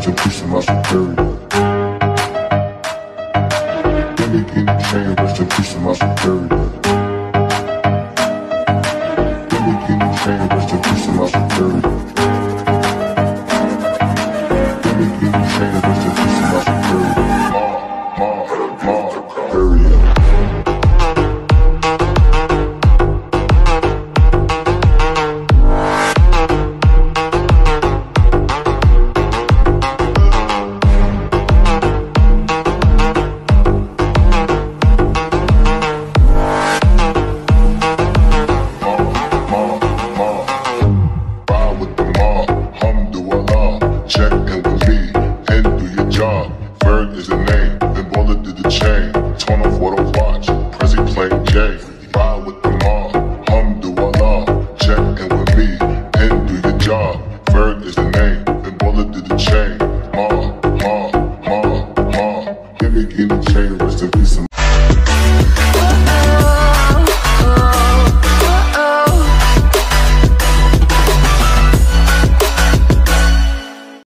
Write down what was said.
rest in peace to my superior. Let me get the chain, rest in peace to my superior. Let me get the chain, rest in peace to my superior. Let me get the chain, rest in peace to my superior. Superior. Chain